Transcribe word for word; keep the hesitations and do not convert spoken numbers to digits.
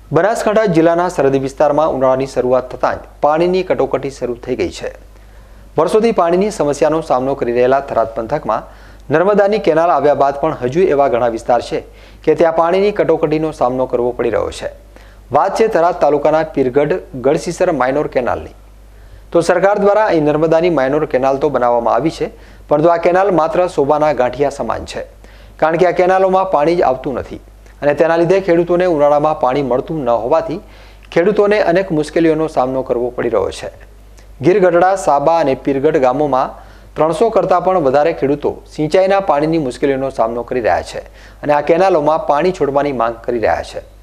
બનાસકાંઠા જિલ્લાના સરહદી વિસ્તારમાં ઉનાળાની શરૂઆત થતાં જ પાણીની કટોકટી શરૂ થઈ ગઈ છે। વર્ષોથી પાણીની સમસ્યાનો સામનો કરી રહેલા થરાદ પંથકમાં નર્મદાની કેનાલ આવ્યા બાદ પણ હજુ એવા ઘણા વિસ્તાર છે કે ત્યાં પાણીની કટોકટીનો સામનો કરવો પડી રહ્યો છે। વાત છે થરાદ તાલુકાના પીરગઢ ગળસીસર માઇનોર કેનાલની। તો સરકાર દ્વારા અહીં નર્મદાની માઇનોર કેનાલ તો બનાવવામાં આવી છે, પરંતુ આ કેનાલ માત્ર શોભાના ગાંઠિયા સમાન છે, કારણ કે આ કેનાલોમાં પાણી જ આવતું નથી અને તેના લીધે ખેડૂતોને ઉનાળામાં પાણી મળતું ન હોવાથી ખેડૂતોને અનેક મુશ્કેલીઓનો સામનો કરવો પડી રહ્યો છે। ગીરગઢડા, સાબા અને પીરગઢ ગામોમાં ત્રણસો કરતાં પણ વધારે ખેડૂતો સિંચાઈના પાણીની મુશ્કેલીઓનો સામનો કરી રહ્યા છે અને આ કેનાલોમાં પાણી છોડવાની માંગ કરી રહ્યા છે।